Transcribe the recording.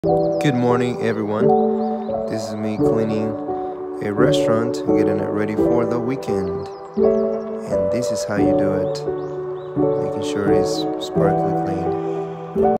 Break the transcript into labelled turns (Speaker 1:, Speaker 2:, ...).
Speaker 1: Good morning, everyone. This is me cleaning a restaurant, getting it ready for the weekend. And this is how you do it, making sure it's sparkly clean.